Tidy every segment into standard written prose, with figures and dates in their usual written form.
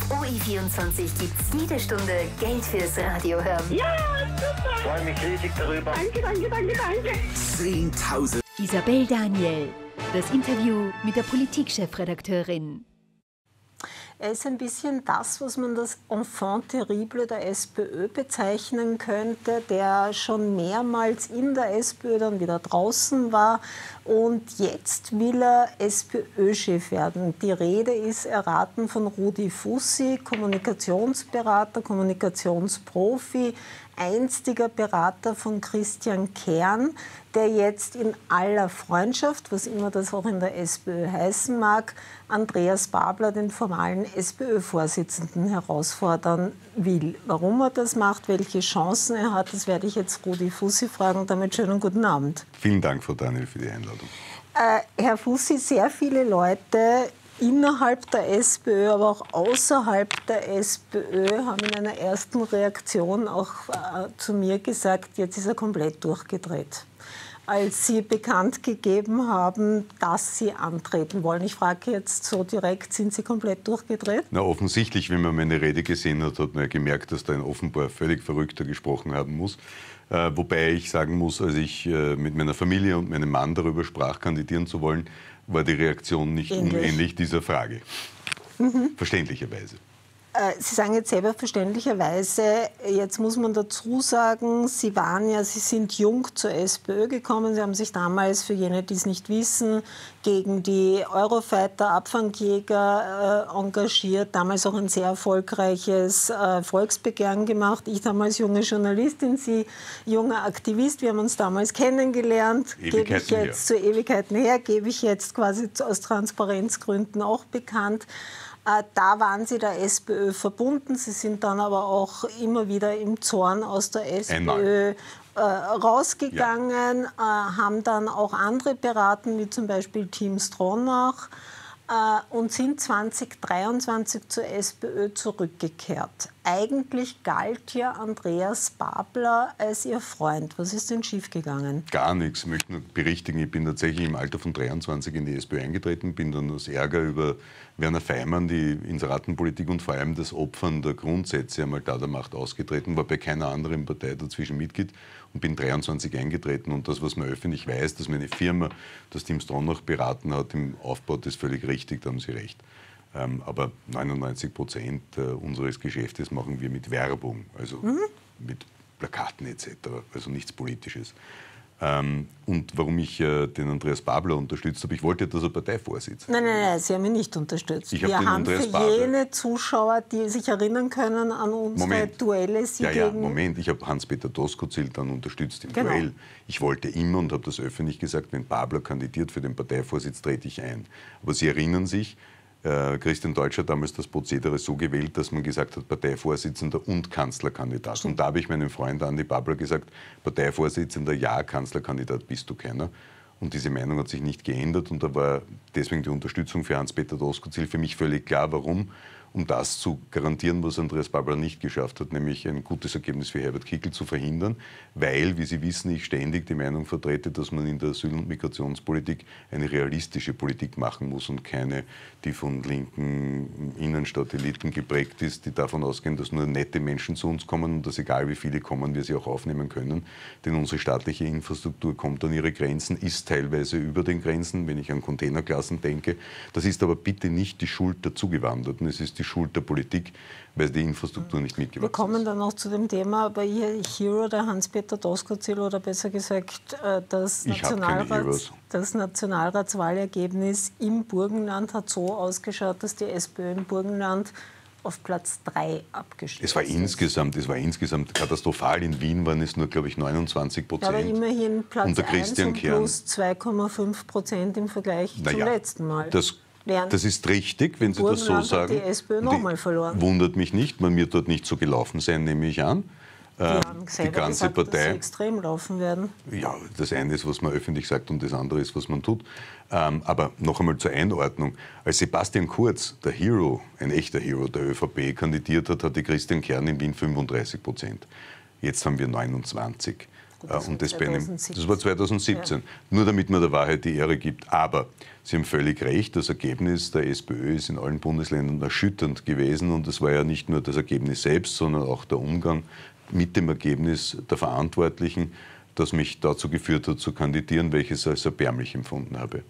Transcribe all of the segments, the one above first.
OE24 gibt's jede Stunde Geld fürs Radio hören. Ja, super! Ich freue mich riesig darüber. Danke. 10.000. Isabel Daniel, das Interview mit der Politik-Chefredakteurin. Er ist ein bisschen das, was man das Enfant terrible der SPÖ bezeichnen könnte, der schon mehrmals in der SPÖ dann wieder draußen war. Und jetzt will er SPÖ-Chef werden. Die Rede ist erraten von Rudi Fussi, Kommunikationsberater, Kommunikationsprofi, einstiger Berater von Christian Kern, der jetzt in aller Freundschaft, was immer das auch in der SPÖ heißen mag, Andreas Babler, den formalen SPÖ-Vorsitzenden, herausfordern will. Warum er das macht, welche Chancen er hat, das werde ich jetzt Rudi Fussi fragen. Damit schönen guten Abend. Vielen Dank, Frau Daniel, für die Einladung. Herr Fussi, sehr viele Leute innerhalb der SPÖ, aber auch außerhalb der SPÖ haben in einer ersten Reaktion auch zu mir gesagt, jetzt ist er komplett durchgedreht, als Sie bekannt gegeben haben, dass Sie antreten wollen. Ich frage jetzt so direkt, sind Sie komplett durchgedreht? Na, offensichtlich, wenn man meine Rede gesehen hat, hat man ja gemerkt, dass da ein offenbar völlig Verrückter gesprochen haben muss. Wobei ich sagen muss, als ich mit meiner Familie und meinem Mann darüber sprach, kandidieren zu wollen, war die Reaktion nicht unähnlich dieser Frage. Verständlicherweise. Sie sagen jetzt selber verständlicherweise, jetzt muss man dazu sagen, Sie sind jung zur SPÖ gekommen. Sie haben sich damals, für jene, die es nicht wissen, gegen die Eurofighter-Abfangjäger engagiert, damals auch ein sehr erfolgreiches Volksbegehren gemacht. Ich damals junge Journalistin, Sie junger Aktivist. Wir haben uns damals kennengelernt. Gebe ich jetzt zu Ewigkeiten her, gebe ich jetzt quasi aus Transparenzgründen auch bekannt. Da waren Sie der SPÖ verbunden. Sie sind dann aber auch immer wieder im Zorn aus der SPÖ rausgegangen, haben dann auch andere beraten, wie zum Beispiel Tim Stronach, und sind 2023 zur SPÖ zurückgekehrt. Eigentlich galt ja Andreas Babler als Ihr Freund. Was ist denn schiefgegangen? Gar nichts. Ich möchte nur berichtigen, ich bin tatsächlich im Alter von 23 in die SPÖ eingetreten, bin dann aus Ärger über Werner Feimann, die Inseratenpolitik und vor allem das Opfern der Grundsätze einmal da der Macht ausgetreten, war bei keiner anderen Partei dazwischen Mitglied und bin 23 eingetreten. Und das, was man öffentlich weiß, dass meine Firma, das Tim Stronach beraten hat im Aufbau, das ist völlig richtig, da haben Sie recht. Aber 99% unseres Geschäftes machen wir mit Werbung, also mit Plakaten etc., also nichts Politisches. Und warum ich den Andreas Babler unterstützt habe, ich wollte, dass er Parteivorsitz. Nein, Sie haben ihn nicht unterstützt. Wir haben für jene Zuschauer, die sich erinnern können an unsere Duelle, Moment, ich habe Hans-Peter Doskozil dann unterstützt im Duell. Ich wollte immer und habe das öffentlich gesagt, wenn Babler kandidiert für den Parteivorsitz, trete ich ein. Aber Sie erinnern sich, Christian Deutsch hat damals das Prozedere so gewählt, dass man gesagt hat, Parteivorsitzender und Kanzlerkandidat. Und da habe ich meinem Freund Andi Babler gesagt, Parteivorsitzender ja, Kanzlerkandidat bist du keiner. Und diese Meinung hat sich nicht geändert und da war deswegen die Unterstützung für Hans-Peter Doskozil für mich völlig klar. Warum? Um das zu garantieren, was Andreas Babler nicht geschafft hat, nämlich ein gutes Ergebnis für Herbert Kickl zu verhindern, weil, wie Sie wissen, ich ständig die Meinung vertrete, dass man in der Asyl- und Migrationspolitik eine realistische Politik machen muss und keine, die von linken Innenstadteliten geprägt ist, die davon ausgehen, dass nur nette Menschen zu uns kommen und dass egal wie viele kommen, wir sie auch aufnehmen können. Denn unsere staatliche Infrastruktur kommt an ihre Grenzen, ist teilweise über den Grenzen, wenn ich an Containerklassen denke. Das ist aber bitte nicht die Schuld der Zugewanderten, es ist die Schuld der Politik, weil die Infrastruktur nicht mitgewachsen ist. Wir kommen dann noch zu dem Thema, aber Ihr Hero, der Hans-Peter Doskozil, oder besser gesagt das Nationalratswahlergebnis im Burgenland hat so ausgeschaut, dass die SPÖ im Burgenland auf Platz 3 abgeschlossen ist. Es war insgesamt katastrophal. In Wien waren es nur, glaube ich, 29%. Aber immerhin Platz unter 1 und plus 2,5% im Vergleich zum letzten Mal. Das ist richtig, wenn Sie das so sagen. Hat die SPÖ nochmal verloren. Wundert mich nicht, man wird dort nicht so gelaufen sein, nehme ich an. Die haben selber gesagt, dass sie extrem laufen werden. Ja, das eine ist, was man öffentlich sagt und das andere ist, was man tut. Aber noch einmal zur Einordnung. Als Sebastian Kurz, der Hero, ein echter Hero der ÖVP, kandidiert hat, hatte Christian Kern in Wien 35%. Jetzt haben wir 29%. Gut, Und das war war 2017. Ja. Nur damit man der Wahrheit die Ehre gibt. Aber Sie haben völlig recht, das Ergebnis der SPÖ ist in allen Bundesländern erschütternd gewesen. Und es war ja nicht nur das Ergebnis selbst, sondern auch der Umgang mit dem Ergebnis der Verantwortlichen, das mich dazu geführt hat, zu kandidieren, welches ich als erbärmlich empfunden habe.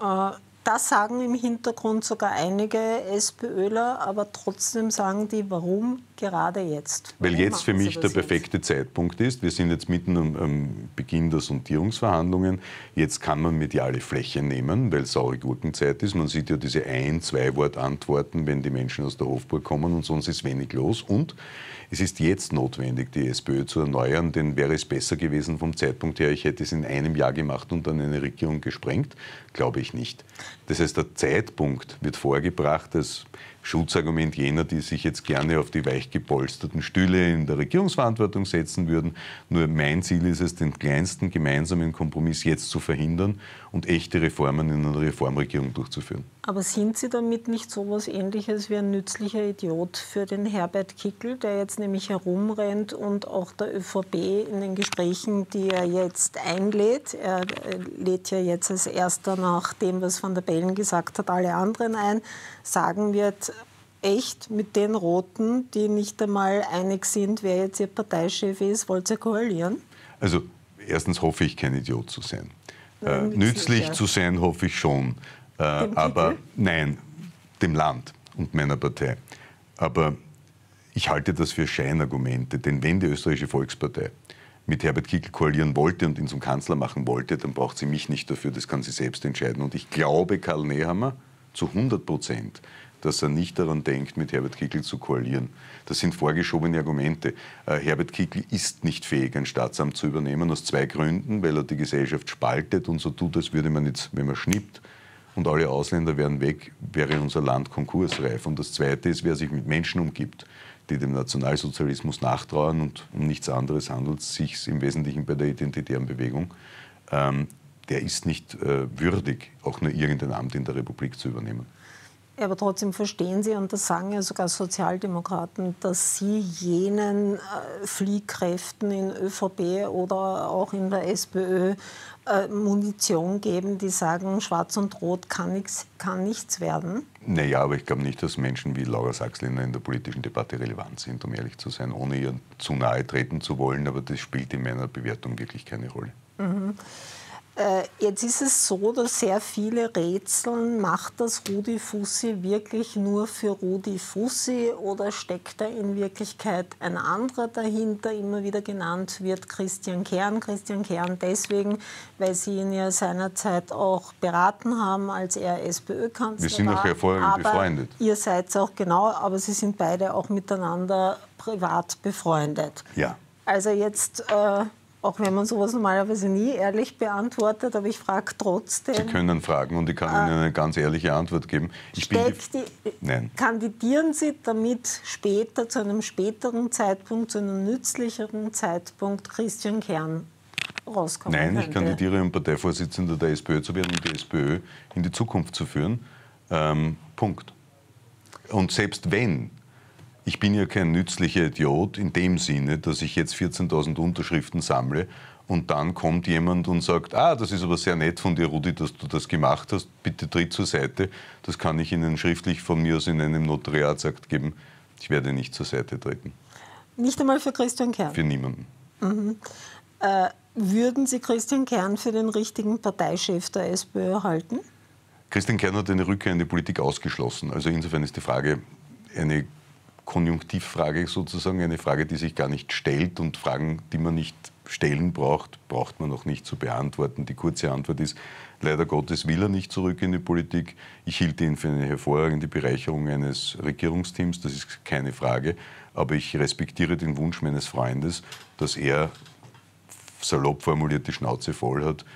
Das sagen im Hintergrund sogar einige SPÖler, aber trotzdem sagen die, warum gerade jetzt? Weil jetzt für mich der perfekte Zeitpunkt ist. Wir sind jetzt mitten am Beginn der Sondierungsverhandlungen. Jetzt kann man mediale Fläche nehmen, weil saure Gurkenzeit ist. Man sieht ja diese Ein-, Zwei-Wort-Antworten, wenn die Menschen aus der Hofburg kommen und sonst ist wenig los. Und es ist jetzt notwendig, die SPÖ zu erneuern, denn wäre es besser gewesen vom Zeitpunkt her, ich hätte es in einem Jahr gemacht und dann eine Regierung gesprengt? Glaube ich nicht. Das heißt, der Zeitpunkt wird vorgebracht als Schutzargument jener, die sich jetzt gerne auf die weich gepolsterten Stühle in der Regierungsverantwortung setzen würden. Nur mein Ziel ist es, den kleinsten gemeinsamen Kompromiss jetzt zu verhindern und echte Reformen in einer Reformregierung durchzuführen. Aber sind Sie damit nicht so etwas Ähnliches wie ein nützlicher Idiot für den Herbert Kickl, der jetzt nämlich herumrennt und auch der ÖVP in den Gesprächen, die er jetzt einlädt, er lädt ja jetzt als erster nach dem, was Van der Bellen gesagt hat, alle anderen ein, sagen wird, echt mit den Roten, die nicht einmal einig sind, wer jetzt ihr Parteichef ist, wollt ihr koalieren? Also erstens hoffe ich, kein Idiot zu sein. Nützlich zu sein hoffe ich schon. Aber nein, dem Land und meiner Partei. Aber ich halte das für Scheinargumente, denn wenn die Österreichische Volkspartei mit Herbert Kickl koalieren wollte und ihn zum Kanzler machen wollte, dann braucht sie mich nicht dafür, das kann sie selbst entscheiden. Und ich glaube Karl Nehammer zu 100%, dass er nicht daran denkt, mit Herbert Kickl zu koalieren. Das sind vorgeschobene Argumente. Herbert Kickl ist nicht fähig, ein Staatsamt zu übernehmen, aus zwei Gründen, weil er die Gesellschaft spaltet und so tut, als würde man jetzt, wenn man schnippt und alle Ausländer wären weg, wäre unser Land konkursreif. Und das Zweite ist, wer sich mit Menschen umgibt, die dem Nationalsozialismus nachtrauern und um nichts anderes handelt es sich im Wesentlichen bei der identitären Bewegung, der ist nicht würdig, auch nur irgendein Amt in der Republik zu übernehmen. Ja, aber trotzdem verstehen Sie, und das sagen ja sogar Sozialdemokraten, dass Sie jenen Fliehkräften in ÖVP oder auch in der SPÖ Munition geben, die sagen, Schwarz und Rot kann nichts werden? Naja, aber ich glaube nicht, dass Menschen wie Laura Sachs-Lehner in der politischen Debatte relevant sind, um ehrlich zu sein, ohne ihr zu nahe treten zu wollen. Aber das spielt in meiner Bewertung wirklich keine Rolle. Mhm. Jetzt ist es so, dass sehr viele rätseln, macht das Rudi Fussi wirklich nur für Rudi Fussi oder steckt da in Wirklichkeit ein anderer dahinter? Immer wieder genannt wird Christian Kern. Christian Kern deswegen, weil Sie ihn ja seinerzeit auch beraten haben, als er SPÖ-Kanzler war. Wir sind auch hervorragend befreundet. Ihr seid es auch, genau, aber Sie sind beide auch miteinander privat befreundet. Ja. Also jetzt... auch wenn man sowas normalerweise nie ehrlich beantwortet, aber ich frage trotzdem. Sie können fragen und ich kann Ihnen eine ganz ehrliche Antwort geben. Nein. Kandidieren Sie, damit später, zu einem späteren Zeitpunkt, zu einem nützlicheren Zeitpunkt Christian Kern rauskommen könnte? Nein, ich kandidiere, um Parteivorsitzender der SPÖ zu werden und die SPÖ in die Zukunft zu führen. Punkt. Und selbst wenn, ich bin ja kein nützlicher Idiot in dem Sinne, dass ich jetzt 14.000 Unterschriften sammle und dann kommt jemand und sagt, das ist aber sehr nett von dir, Rudi, dass du das gemacht hast, bitte tritt zur Seite. Das kann ich Ihnen schriftlich von mir aus in einem Notariatsakt geben. Ich werde nicht zur Seite treten. Nicht einmal für Christian Kern? Für niemanden. Mhm. Würden Sie Christian Kern für den richtigen Parteichef der SPÖ halten? Christian Kern hat eine Rückkehr in die Politik ausgeschlossen. Also insofern ist die Frage eine Konjunktivfrage sozusagen, eine Frage, die sich gar nicht stellt, und Fragen, die man nicht stellen braucht, braucht man auch nicht zu beantworten. Die kurze Antwort ist, leider Gottes will er nicht zurück in die Politik. Ich hielt ihn für eine hervorragende Bereicherung eines Regierungsteams, das ist keine Frage, aber ich respektiere den Wunsch meines Freundes, dass er salopp formuliert die Schnauze voll hat.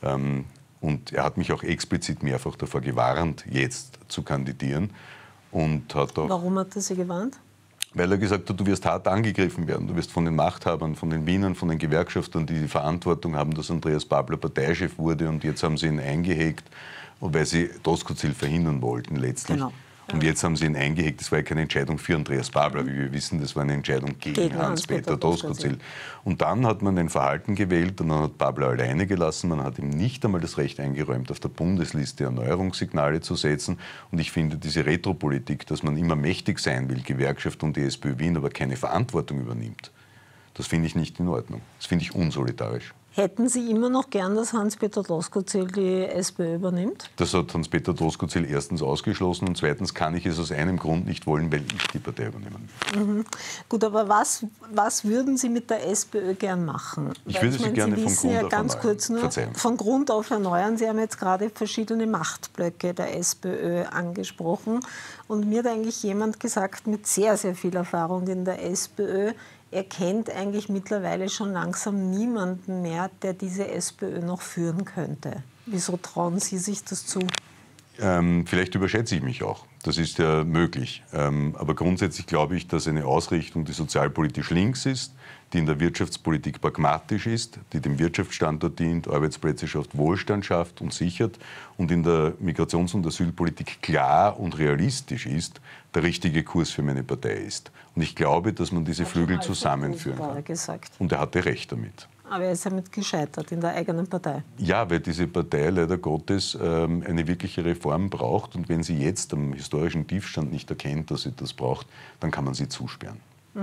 Und er hat mich auch explizit mehrfach davor gewarnt, jetzt zu kandidieren. Und hat auch, warum hat er Sie gewarnt? Weil er gesagt hat, du wirst hart angegriffen werden. Du wirst von den Machthabern, von den Wienern, von den Gewerkschaftern, die die Verantwortung haben, dass Andreas Babler Parteichef wurde. Und jetzt haben sie ihn eingehegt, weil sie Doskozil verhindern wollten letztlich. Genau. Und jetzt haben sie ihn eingehegt, das war ja keine Entscheidung für Andreas Babler, wie wir wissen, das war eine Entscheidung gegen Hans-Peter Doskozil. Und dann hat man ein Verhalten gewählt und dann hat Babler alleine gelassen, man hat ihm nicht einmal das Recht eingeräumt, auf der Bundesliste Erneuerungssignale zu setzen. Und ich finde, diese Retropolitik, dass man immer mächtig sein will, Gewerkschaft und die SPÖ Wien, aber keine Verantwortung übernimmt, das finde ich nicht in Ordnung. Das finde ich unsolidarisch. Hätten Sie immer noch gern, dass Hans-Peter Doskozil die SPÖ übernimmt? Das hat Hans-Peter Doskozil erstens ausgeschlossen und zweitens kann ich es aus einem Grund nicht wollen, weil ich die Partei übernehmen will. Gut, aber was würden Sie mit der SPÖ gern machen? Ich würde sie gerne von Grund auf ganz kurz nur von Grund auf erneuern. Sie haben jetzt gerade verschiedene Machtblöcke der SPÖ angesprochen. Und mir hat eigentlich jemand gesagt, mit sehr, sehr viel Erfahrung in der SPÖ, er kennt eigentlich mittlerweile schon langsam niemanden mehr, der diese SPÖ noch führen könnte. Wieso trauen Sie sich das zu? Vielleicht überschätze ich mich auch. Das ist ja möglich. Aber grundsätzlich glaube ich, dass eine Ausrichtung, die sozialpolitisch links ist, die in der Wirtschaftspolitik pragmatisch ist, die dem Wirtschaftsstandort dient, Arbeitsplätze schafft, Wohlstand schafft und sichert und in der Migrations- und Asylpolitik klar und realistisch ist, der richtige Kurs für meine Partei ist. Und ich glaube, dass man diese Flügel zusammenführen kann. Und er hatte recht damit. Aber er ist damit gescheitert in der eigenen Partei. Ja, weil diese Partei leider Gottes eine wirkliche Reform braucht. Und wenn sie jetzt am historischen Tiefstand nicht erkennt, dass sie das braucht, dann kann man sie zusperren.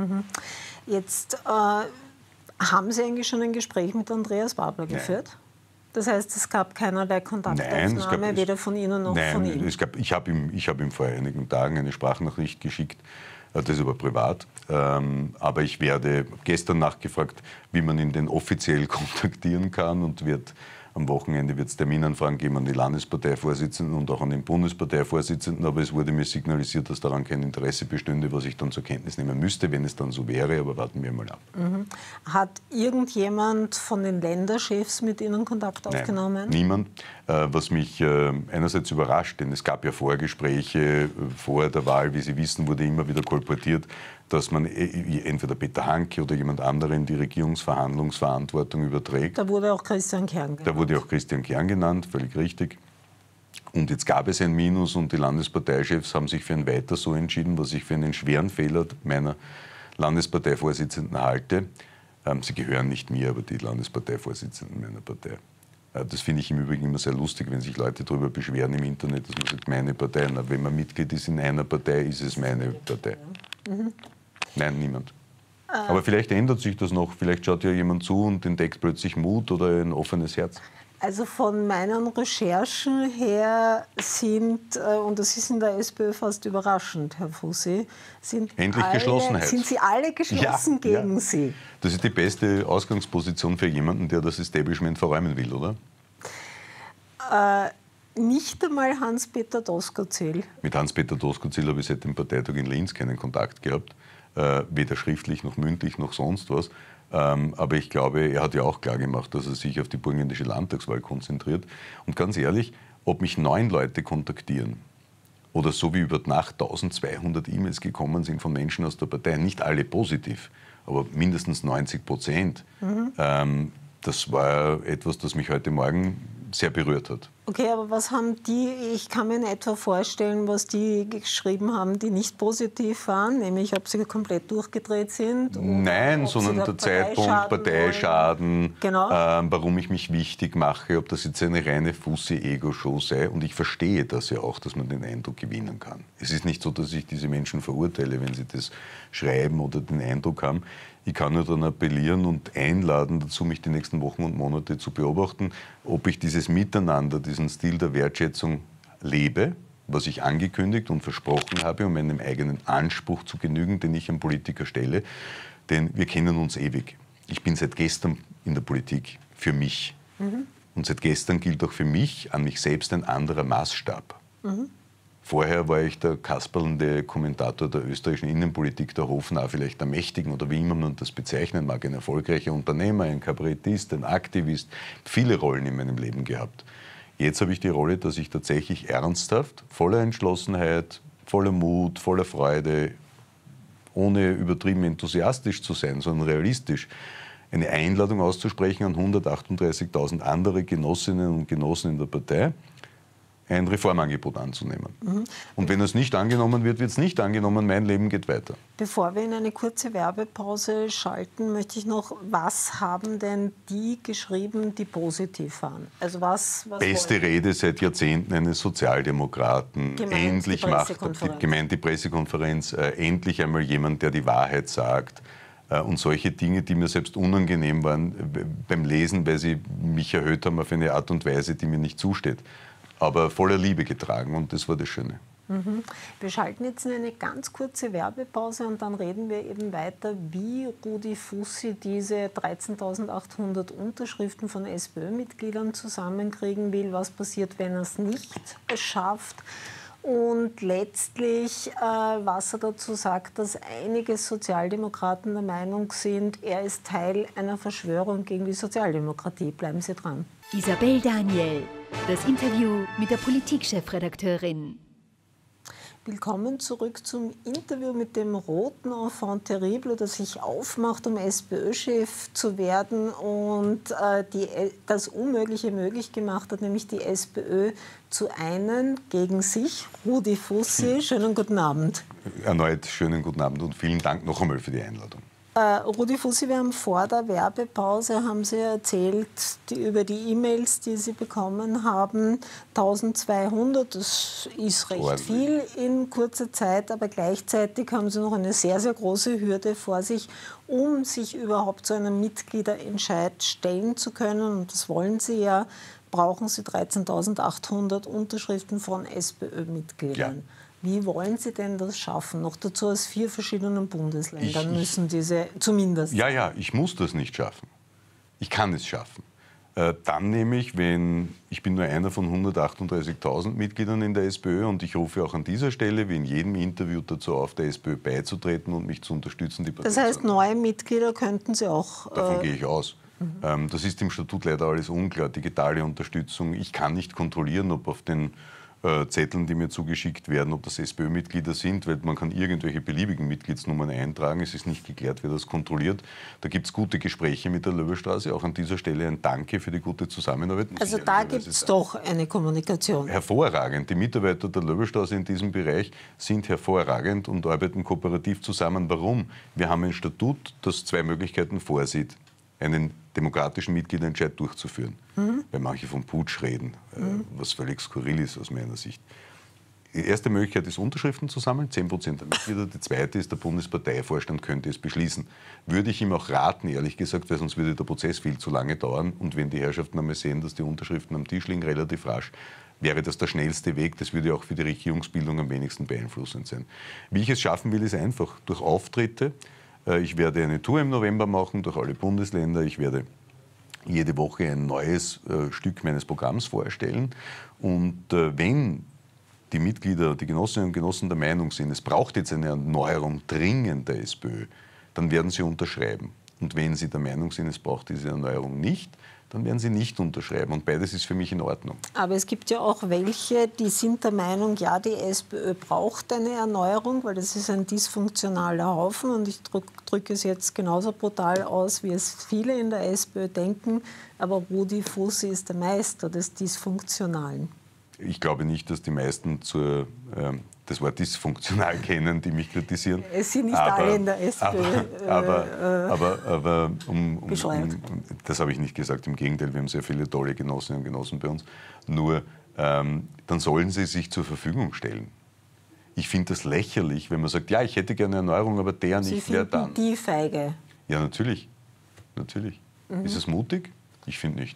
Jetzt haben Sie eigentlich schon ein Gespräch mit Andreas Babler geführt? Das heißt, es gab keinerlei Kontaktaufnahme, weder von Ihnen noch von ihm? Ich habe ihm vor einigen Tagen eine Sprachnachricht geschickt. Das ist aber privat. Aber ich werde gestern nachgefragt, wie man ihn denn offiziell kontaktieren kann und am Wochenende wird es Terminanfragen geben an die Landesparteivorsitzenden und auch an den Bundesparteivorsitzenden. Aber es wurde mir signalisiert, dass daran kein Interesse bestünde, was ich dann zur Kenntnis nehmen müsste, wenn es dann so wäre. Aber warten wir mal ab. Hat irgendjemand von den Länderchefs mit Ihnen Kontakt aufgenommen? Nein, niemand. Was mich einerseits überrascht, denn es gab ja Vorgespräche vor der Wahl, wie Sie wissen, wurde immer wieder kolportiert, dass man entweder Peter Hanke oder jemand anderen die Regierungsverhandlungsverantwortung überträgt. Da wurde auch Christian Kern genannt. Da wurde auch Christian Kern genannt, völlig richtig. Und jetzt gab es ein Minus und die Landesparteichefs haben sich für ein Weiter so entschieden, was ich für einen schweren Fehler meiner Landesparteivorsitzenden halte. Sie gehören nicht mir, aber die Landesparteivorsitzenden meiner Partei. Das finde ich im Übrigen immer sehr lustig, wenn sich Leute darüber beschweren im Internet, dass man sagt, meine Partei. Na, wenn man Mitglied ist in einer Partei, ist es meine Partei. Nein, niemand. Aber vielleicht ändert sich das noch. Vielleicht schaut ja jemand zu und entdeckt plötzlich Mut oder ein offenes Herz. Also von meinen Recherchen her sind, und das ist in der SPÖ fast überraschend, Herr Fussi, sind Sie alle geschlossen gegen Sie? Das ist die beste Ausgangsposition für jemanden, der das Establishment verräumen will, oder? Nicht einmal Hans-Peter Doskozil. Mit Hans-Peter Doskozil habe ich seit dem Parteitag in Linz keinen Kontakt gehabt. Weder schriftlich noch mündlich noch sonst was. Aber ich glaube, er hat ja auch klargemacht, dass er sich auf die burgenländische Landtagswahl konzentriert. Und ganz ehrlich, ob mich 9 Leute kontaktieren oder so wie über Nacht 1200 E-Mails gekommen sind von Menschen aus der Partei, nicht alle positiv, aber mindestens 90%, das war etwas, das mich heute Morgen sehr berührt hat. Okay, aber was haben die, ich kann mir in etwa vorstellen, was die geschrieben haben, die nicht positiv waren, nämlich ob sie komplett durchgedreht sind? Nein, sondern der Zeitpunkt, Parteischaden, genau. Warum ich mich wichtig mache, ob das jetzt eine reine Fussi-Ego-Show sei. Und ich verstehe das ja auch, dass man den Eindruck gewinnen kann. Es ist nicht so, dass ich diese Menschen verurteile, wenn sie das schreiben oder den Eindruck haben. Ich kann nur dann appellieren und einladen dazu, mich die nächsten Wochen und Monate zu beobachten, ob ich dieses Miteinander, diesen Stil der Wertschätzung lebe, was ich angekündigt und versprochen habe, um meinem eigenen Anspruch zu genügen, den ich an Politiker stelle. Denn wir kennen uns ewig. Ich bin seit gestern in der Politik für mich. Und seit gestern gilt auch für mich, an mich selbst ein anderer Maßstab. Vorher war ich der kasperlende Kommentator der österreichischen Innenpolitik, der Hofnarr, vielleicht der Mächtigen oder wie immer man das bezeichnen mag, ein erfolgreicher Unternehmer, ein Kabarettist, ein Aktivist, viele Rollen in meinem Leben gehabt. Jetzt habe ich die Rolle, dass ich tatsächlich ernsthaft, voller Entschlossenheit, voller Mut, voller Freude, ohne übertrieben enthusiastisch zu sein, sondern realistisch, eine Einladung auszusprechen an 138.000 andere Genossinnen und Genossen in der Partei, ein Reformangebot anzunehmen. Und wenn es nicht angenommen wird, wird es nicht angenommen. Mein Leben geht weiter. Bevor wir in eine kurze Werbepause schalten, möchte ich noch, was haben denn die geschrieben, die positiv waren? Also was Beste Rede seit Jahrzehnten eines Sozialdemokraten. Endlich gemeint die Pressekonferenz, endlich einmal jemand, der die Wahrheit sagt. Und solche Dinge, die mir selbst unangenehm waren beim Lesen, weil sie mich erhöht haben auf eine Art und Weise, die mir nicht zusteht. Aber voller Liebe getragen, und das war das Schöne. Wir schalten jetzt in eine ganz kurze Werbepause und dann reden wir eben weiter, wie Rudi Fussi diese 13.800 Unterschriften von SPÖ-Mitgliedern zusammenkriegen will, was passiert, wenn er es nicht schafft. Und letztlich, was er dazu sagt, dass einige Sozialdemokraten der Meinung sind, er ist Teil einer Verschwörung gegen die Sozialdemokratie. Bleiben Sie dran. Isabel Daniel, das Interview mit der Politikchefredakteurin. Willkommen zurück zum Interview mit dem roten Enfant terrible, das sich aufmacht, um SPÖ-Chef zu werden und das Unmögliche möglich gemacht hat, nämlich die SPÖ zu einen gegen sich. Rudi Fussi, schönen guten Abend. Erneut schönen guten Abend und vielen Dank noch einmal für die Einladung. Rudi Fussi, wir haben vor der Werbepause, haben Sie erzählt, über die E-Mails, die Sie bekommen haben, 1200, das ist recht viel in kurzer Zeit, aber gleichzeitig haben Sie noch eine sehr, sehr große Hürde vor sich, um sich überhaupt zu einem Mitgliederentscheid stellen zu können, und das wollen Sie ja, brauchen Sie 13.800 Unterschriften von SPÖ-Mitgliedern. Ja. Wie wollen Sie denn das schaffen? Noch dazu aus 4 verschiedenen Bundesländern müssen diese zumindest. Ja, ich muss das nicht schaffen. Ich kann es schaffen. Dann nämlich, wenn ich bin nur einer von 138.000 Mitgliedern in der SPÖ und ich rufe auch an dieser Stelle, wie in jedem Interview, dazu auf, der SPÖ beizutreten und mich zu unterstützen. Das heißt, neue Mitglieder könnten Sie auch... Davon gehe ich aus. Das ist im Statut leider alles unklar. Digitale Unterstützung. Ich kann nicht kontrollieren, ob auf den Zetteln, die mir zugeschickt werden, ob das SPÖ-Mitglieder sind, weil man kann irgendwelche beliebigen Mitgliedsnummern eintragen. Es ist nicht geklärt, wer das kontrolliert. Da gibt es gute Gespräche mit der Löwestraße. Auch an dieser Stelle ein Danke für die gute Zusammenarbeit. Also da gibt es doch eine Kommunikation. Hervorragend. Die Mitarbeiter der Löwestraße in diesem Bereich sind hervorragend und arbeiten kooperativ zusammen. Warum? Wir haben ein Statut, das 2 Möglichkeiten vorsieht, einen demokratischen Mitgliederentscheid durchzuführen. Weil manche vom Putsch reden, was völlig skurril ist aus meiner Sicht. Die erste Möglichkeit ist, Unterschriften zu sammeln, 10% der Mitglieder. Die zweite ist, der Bundesparteivorstand könnte es beschließen. Würde ich ihm auch raten, ehrlich gesagt, weil sonst würde der Prozess viel zu lange dauern. Und wenn die Herrschaften einmal sehen, dass die Unterschriften am Tisch liegen, relativ rasch, wäre das der schnellste Weg. Das würde auch für die Regierungsbildung am wenigsten beeinflussend sein. Wie ich es schaffen will, ist einfach durch Auftritte. Ich werde eine Tour im November machen durch alle Bundesländer. Ich werde jede Woche ein neues Stück meines Programms vorstellen. Und wenn die Mitglieder, die Genossinnen und Genossen der Meinung sind, es braucht jetzt eine Erneuerung dringend der SPÖ, dann werden sie unterschreiben. Und wenn sie der Meinung sind, es braucht diese Erneuerung nicht, dann werden sie nicht unterschreiben. Und beides ist für mich in Ordnung. Aber es gibt ja auch welche, die sind der Meinung, ja, die SPÖ braucht eine Erneuerung, weil das ist ein dysfunktionaler Haufen. Und ich drücke es jetzt genauso brutal aus, wie es viele in der SPÖ denken. Aber Rudi Fussi ist der Meister des Dysfunktionalen. Ich glaube nicht, dass die meisten das Wort dysfunktional kennen, die mich kritisieren. Es sind nicht alle in der SPÖ das habe ich nicht gesagt, im Gegenteil, wir haben sehr viele tolle Genossinnen und Genossen bei uns. Nur, dann sollen sie sich zur Verfügung stellen. Ich finde das lächerlich, wenn man sagt, ja, ich hätte gerne eine Erneuerung, aber der nicht, wer dann? Die feige. Ja, natürlich. Ist es mutig? Ich finde nicht.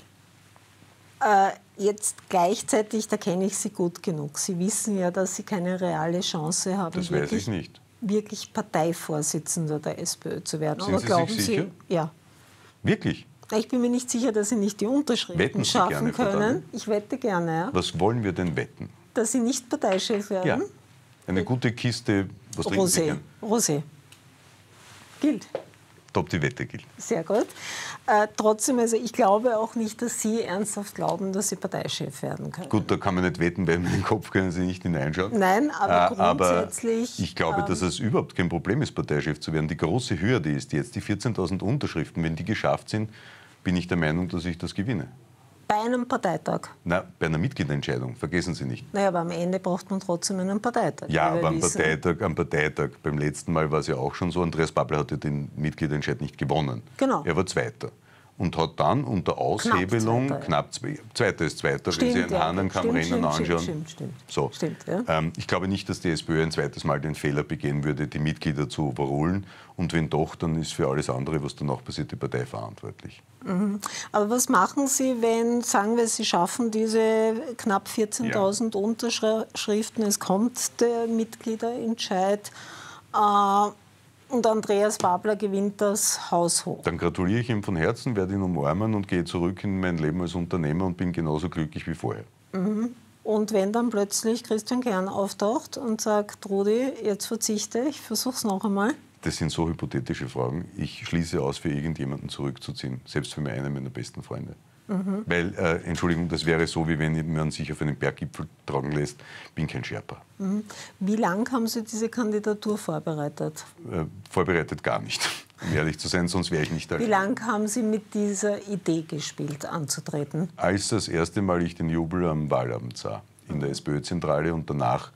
Jetzt gleichzeitig, da kenne ich Sie gut genug. Sie wissen ja, dass Sie keine reale Chance haben, das weiß ich nicht, wirklich Parteivorsitzender der SPÖ zu werden. Sind Sie sich sicher? Ja. Wirklich? Ich bin mir nicht sicher, dass Sie nicht die Unterschriften schaffen können. Ich wette gerne. Ja. Was wollen wir denn wetten? Dass Sie nicht Parteichef werden? Ja. Eine gute Kiste, was trinken Sie gern? Rosé. Gilt. Ob die Wette gilt. Sehr gut. Trotzdem, also ich glaube auch nicht, dass Sie ernsthaft glauben, dass Sie Parteichef werden können. Gut, da kann man nicht wetten, weil in den Kopf können Sie nicht hineinschauen. Nein, aber grundsätzlich... Aber ich glaube, dass es überhaupt kein Problem ist, Parteichef zu werden. Die große Hürde ist jetzt die 14.000 Unterschriften. Wenn die geschafft sind, bin ich der Meinung, dass ich das gewinne. Bei einem Parteitag? Na, bei einer Mitgliederentscheidung, vergessen Sie nicht. Naja, aber am Ende braucht man trotzdem einen Parteitag. Ja, aber am Parteitag, beim letzten Mal war es ja auch schon so, Andreas Babler hat ja den Mitgliederentscheid nicht gewonnen. Genau. Er war Zweiter. Und hat dann unter Aushebelung, Zweiter ist Zweiter, wenn Sie ein Hahnenkammrennen anschauen. Stimmt, ja. Ich glaube nicht, dass die SPÖ ein zweites Mal den Fehler begehen würde, die Mitglieder zu überholen. Und wenn doch, dann ist für alles andere, was danach passiert, die Partei verantwortlich. Mhm. Aber was machen Sie, wenn, sagen wir, Sie schaffen diese knapp 14.000 Unterschriften, es kommt der Mitgliederentscheid, und Andreas Babler gewinnt das Haus hoch? Dann gratuliere ich ihm von Herzen, werde ihn umarmen und gehe zurück in mein Leben als Unternehmer und bin genauso glücklich wie vorher. Mhm. Und wenn dann plötzlich Christian Kern auftaucht und sagt, Rudi, jetzt verzichte ich, versuch's noch einmal? Das sind so hypothetische Fragen. Ich schließe aus, für irgendjemanden zurückzuziehen, selbst für einen meiner besten Freunde. Mhm. Weil, Entschuldigung, das wäre so, wie wenn man sich auf einen Berggipfel tragen lässt. Ich bin kein Sherpa. Mhm. Wie lange haben Sie diese Kandidatur vorbereitet? Vorbereitet gar nicht, um ehrlich zu sein, sonst wäre ich nicht da. Wie lange haben Sie mit dieser Idee gespielt, anzutreten? Als das erste Mal ich den Jubel am Wahlabend sah, in der SPÖ-Zentrale, und danach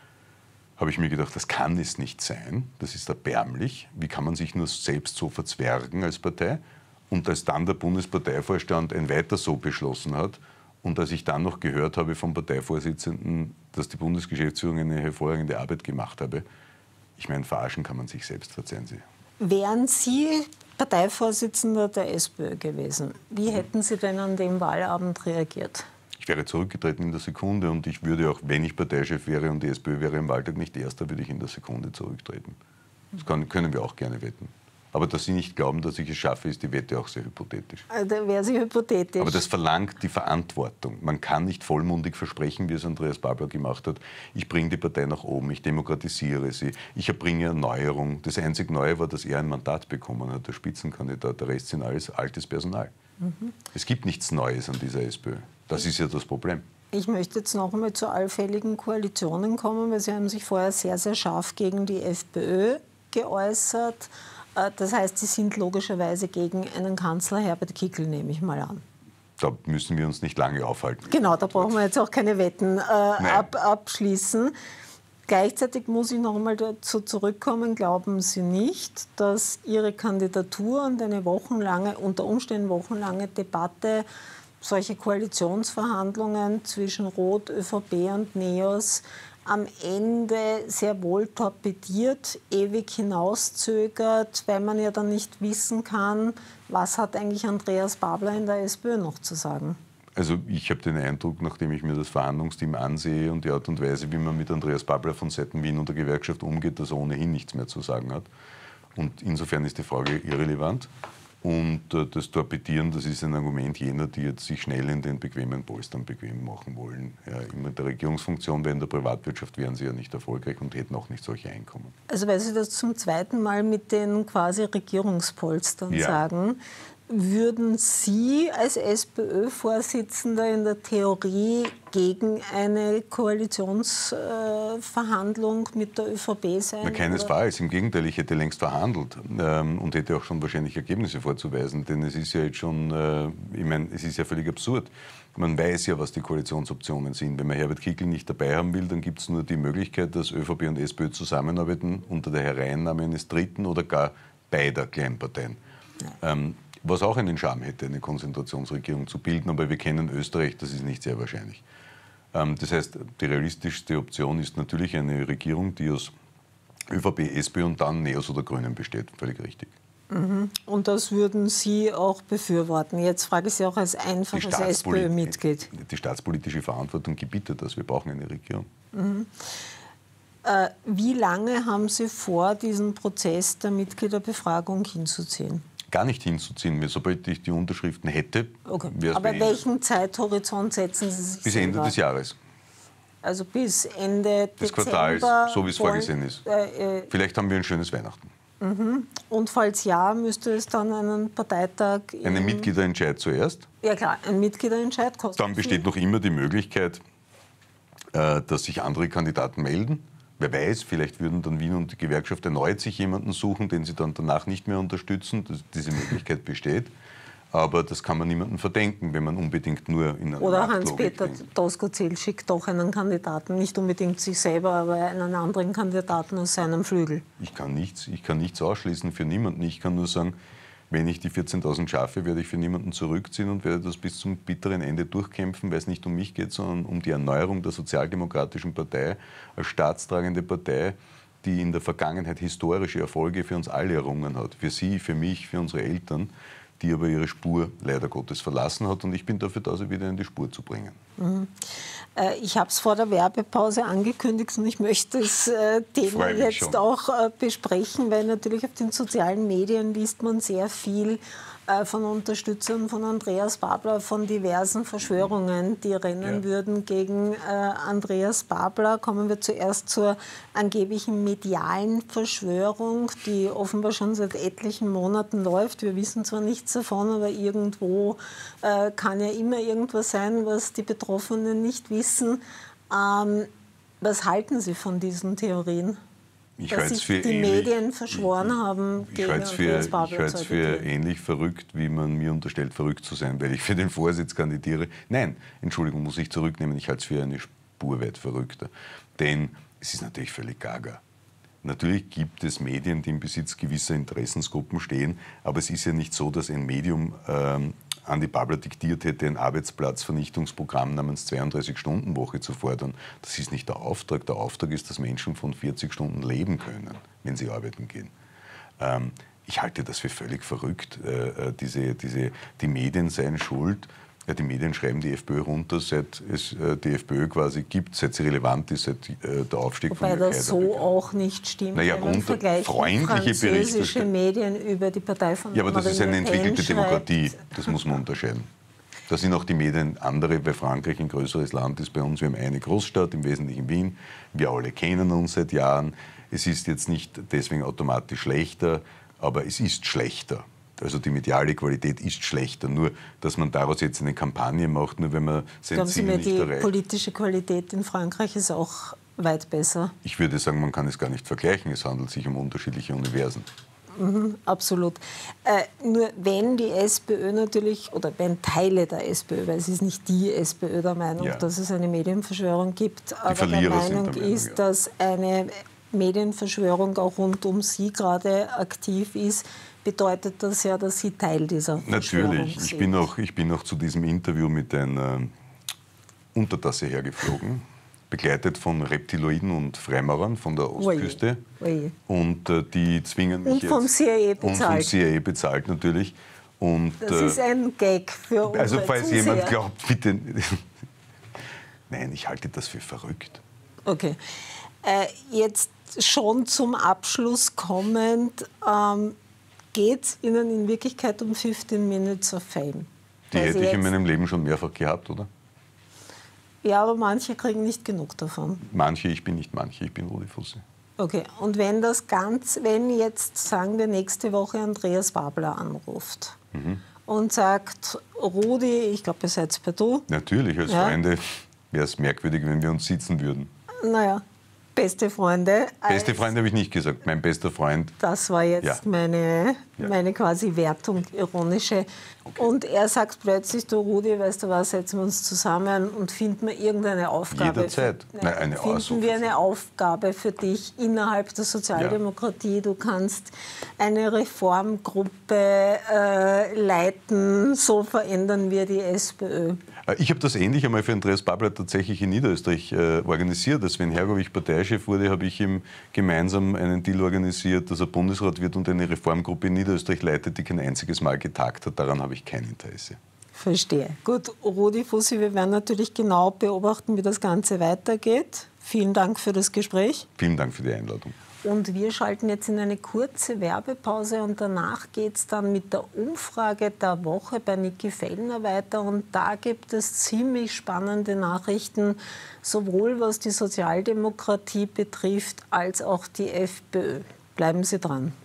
habe ich mir gedacht, das kann es nicht sein, das ist erbärmlich. Wie kann man sich nur selbst so verzwergen als Partei? Und als dann der Bundesparteivorstand ein weiter so beschlossen hat und als ich dann noch gehört habe vom Parteivorsitzenden, dass die Bundesgeschäftsführung eine hervorragende Arbeit gemacht habe, ich meine, verarschen kann man sich selbst, verzeihen Sie. Wären Sie Parteivorsitzender der SPÖ gewesen, wie hätten Sie denn an dem Wahlabend reagiert? Ich wäre zurückgetreten in der Sekunde und ich würde auch, wenn ich Parteichef wäre und die SPÖ wäre im Wahltag nicht Erster, würde ich in der Sekunde zurücktreten. Das können wir auch gerne wetten. Aber dass Sie nicht glauben, dass ich es schaffe, ist die Wette auch sehr hypothetisch. Da wäre sie hypothetisch. Aber das verlangt die Verantwortung. Man kann nicht vollmundig versprechen, wie es Andreas Babler gemacht hat, ich bringe die Partei nach oben, ich demokratisiere sie, ich erbringe Erneuerung. Das einzig Neue war, dass er ein Mandat bekommen hat, der Spitzenkandidat. Der Rest sind alles altes Personal. Mhm. Es gibt nichts Neues an dieser SPÖ. Das ist ja das Problem. Ich möchte jetzt noch einmal zu allfälligen Koalitionen kommen, weil Sie haben sich vorher sehr, sehr scharf gegen die FPÖ geäußert. Das heißt, Sie sind logischerweise gegen einen Kanzler Herbert Kickl, nehme ich mal an. Da müssen wir uns nicht lange aufhalten. Genau, da brauchen wir jetzt auch keine Wetten abschließen. Gleichzeitig muss ich noch einmal dazu zurückkommen, glauben Sie nicht, dass Ihre Kandidatur und eine wochenlange, unter Umständen wochenlange Debatte, solche Koalitionsverhandlungen zwischen Rot, ÖVP und NEOS am Ende sehr wohl torpediert, ewig hinauszögert, weil man ja dann nicht wissen kann, was hat eigentlich Andreas Babler in der SPÖ noch zu sagen? Also ich habe den Eindruck, nachdem ich mir das Verhandlungsteam ansehe und die Art und Weise, wie man mit Andreas Babler von Seiten Wien und der Gewerkschaft umgeht, dass er ohnehin nichts mehr zu sagen hat. Und insofern ist die Frage irrelevant. Und das Torpedieren, das ist ein Argument jener, die jetzt sich schnell in den bequemen Polstern bequem machen wollen. Ja, in der Regierungsfunktion, weil in der Privatwirtschaft wären sie ja nicht erfolgreich und hätten auch nicht solche Einkommen. Also weil Sie das zum zweiten Mal mit den quasi Regierungspolstern sagen, würden Sie als SPÖ-Vorsitzender in der Theorie gegen eine Koalitionsverhandlung mit der ÖVP sein? Na, keinesfalls. Im Gegenteil, ich hätte längst verhandelt und hätte auch schon wahrscheinlich Ergebnisse vorzuweisen. Denn es ist ja jetzt schon, ich meine, es ist ja völlig absurd. Man weiß ja, was die Koalitionsoptionen sind. Wenn man Herbert Kickl nicht dabei haben will, dann gibt es nur die Möglichkeit, dass ÖVP und SPÖ zusammenarbeiten unter der Hereinnahme eines dritten oder gar beider Kleinparteien. Was auch einen Charme hätte, eine Konzentrationsregierung zu bilden. Aber wir kennen Österreich, das ist nicht sehr wahrscheinlich. Das heißt, die realistischste Option ist natürlich eine Regierung, die aus ÖVP, SPÖ und dann NEOS oder Grünen besteht. Völlig richtig. Mhm. Und das würden Sie auch befürworten? Jetzt frage ich Sie auch als einfaches SPÖ-Mitglied. Die staatspolitische Verantwortung gebietet das. Wir brauchen eine Regierung. Mhm. Wie lange haben Sie vor, diesen Prozess der Mitgliederbefragung hinzuziehen? Gar nicht hinzuziehen. Sobald ich die Unterschriften hätte, okay. wäre es Aber beendet. Welchen Zeithorizont setzen Sie sich Bis Ende des Jahres. Also bis Ende des Dezember? Quartals, so wie es vorgesehen ist. Vielleicht haben wir ein schönes Weihnachten. Mhm. Und falls ja, müsste es dann einen Parteitag... Einen Mitgliederentscheid zuerst. Ja klar, ein Mitgliederentscheid kostet Dann besteht noch immer die Möglichkeit, dass sich andere Kandidaten melden. Wer weiß, vielleicht würden dann Wien und die Gewerkschaft erneut sich jemanden suchen, den sie dann danach nicht mehr unterstützen. Diese Möglichkeit besteht. Aber das kann man niemandem verdenken, wenn man unbedingt nur in einer Oder Machtlogik Hans-Peter denkt. Doskozil schickt doch einen Kandidaten, nicht unbedingt sich selber, aber einen anderen Kandidaten aus seinem Flügel. Ich kann nichts ausschließen für niemanden. Ich kann nur sagen, wenn ich die 14.000 schaffe, werde ich für niemanden zurückziehen und werde das bis zum bitteren Ende durchkämpfen, weil es nicht um mich geht, sondern um die Erneuerung der Sozialdemokratischen Partei als staatstragende Partei, die in der Vergangenheit historische Erfolge für uns alle errungen hat. Für Sie, für mich, für unsere Eltern, die aber ihre Spur leider Gottes verlassen hat. Und ich bin dafür da, sie wieder in die Spur zu bringen. Ich habe es vor der Werbepause angekündigt und ich möchte das Thema jetzt auch besprechen, weil natürlich auf den sozialen Medien liest man sehr viel von Unterstützern von Andreas Babler, von diversen Verschwörungen, die rennen würden gegen Andreas Babler. Kommen wir zuerst zur angeblichen medialen Verschwörung, die offenbar schon seit etlichen Monaten läuft. Wir wissen zwar nichts davon, aber irgendwo kann ja immer irgendwas sein, was die Betroffenen nicht wissen. Was halten Sie von diesen Theorien? Dass sich die Medien verschworen haben gegen Andreas Babler. Ich halte es für ähnlich verrückt, wie man mir unterstellt, verrückt zu sein, weil ich für den Vorsitz kandidiere. Nein, Entschuldigung, muss ich zurücknehmen. Ich halte es für eine Spur weit verrückter. Denn es ist natürlich völlig gaga. Natürlich gibt es Medien, die im Besitz gewisser Interessensgruppen stehen, aber es ist ja nicht so, dass ein Medium Andi Babler diktiert hätte, ein Arbeitsplatzvernichtungsprogramm namens 32-Stunden-Woche zu fordern. Das ist nicht der Auftrag. Der Auftrag ist, dass Menschen von 40 Stunden leben können, wenn sie arbeiten gehen. Ich halte das für völlig verrückt. Die Medien seien schuld. Ja, die Medien schreiben die FPÖ runter, seit es die FPÖ quasi gibt, seit sie relevant ist, seit der Aufstieg von Wobei das so auch nicht stimmt. Naja, freundliche französische Medien über die Partei von Ja, aber das ist eine entwickelte schreibt. Demokratie. Das muss man unterscheiden. Da sind auch die Medien andere, weil Frankreich ein größeres Land ist bei uns. Wir haben eine Großstadt, im Wesentlichen Wien. Wir alle kennen uns seit Jahren. Es ist jetzt nicht deswegen automatisch schlechter, aber es ist schlechter. Also die mediale Qualität ist schlechter. Nur, dass man daraus jetzt eine Kampagne macht, nur wenn man sein Ziel nicht erreicht. Die politische Qualität in Frankreich ist auch weit besser. Ich würde sagen, man kann es gar nicht vergleichen. Es handelt sich um unterschiedliche Universen. Absolut. Nur wenn die SPÖ natürlich, oder wenn Teile der SPÖ, weil es ist nicht die SPÖ der Meinung, dass es eine Medienverschwörung gibt, aber der Meinung ist, dass eine Medienverschwörung auch rund um Sie gerade aktiv ist, bedeutet das ja, dass Sie Teil dieser Verschwörung Natürlich. sind. Ich bin auch zu diesem Interview mit einer Untertasse hergeflogen, begleitet von Reptiloiden und Freimaurern von der Ostküste. Oje. Und die zwingen mich Und vom CIA bezahlt. Und vom CIA bezahlt natürlich. Und, das ist ein Gag für unsere Also falls Zuseher. jemand glaubt, bitte... Nein, ich halte das für verrückt. Okay. Jetzt schon zum Abschluss kommend, geht es Ihnen in Wirklichkeit um 15 Minutes of Fame? Die hätte ich in meinem Leben schon mehrfach gehabt, oder? Ja, aber manche kriegen nicht genug davon. Manche, ich bin nicht manche, ich bin Rudi Fussi. Okay, und wenn jetzt, sagen wir, nächste Woche Andreas Babler anruft und sagt, Rudi, ich glaube, ihr seid per Du. Natürlich, als Freunde wäre es merkwürdig, wenn wir uns sitzen würden. Naja, beste Freunde. Beste Freunde habe ich nicht gesagt, mein bester Freund. Das war jetzt meine quasi Wertung, ironische. Okay. Und er sagt plötzlich, du Rudi, weißt du was, setzen wir uns zusammen und finden wir irgendeine Aufgabe. Jederzeit. Finden wir eine Aufgabe für dich innerhalb der Sozialdemokratie. Du kannst eine Reformgruppe leiten, so verändern wir die SPÖ. Ich habe das ähnlich einmal für Andreas Babler tatsächlich in Niederösterreich organisiert. Als wenn Hergovich Parteichef wurde, habe ich ihm gemeinsam einen Deal organisiert, dass er Bundesrat wird und eine Reformgruppe in Niederösterreich leitet, die kein einziges Mal getagt hat. Daran habe ich kein Interesse. Verstehe. Gut, Rudi Fussi, wir werden natürlich genau beobachten, wie das Ganze weitergeht. Vielen Dank für das Gespräch. Vielen Dank für die Einladung. Und wir schalten jetzt in eine kurze Werbepause und danach geht es dann mit der Umfrage der Woche bei Niki Fellner weiter. Und da gibt es ziemlich spannende Nachrichten, sowohl was die Sozialdemokratie betrifft, als auch die FPÖ. Bleiben Sie dran.